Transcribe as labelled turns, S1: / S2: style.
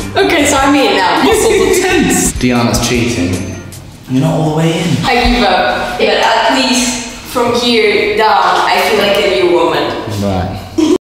S1: Okay, so I'm in now.
S2: Muscles are tense.
S3: Diana's cheating. You're not all the way in.
S1: I give up. But at least from here down, I feel like a new woman.
S3: Right.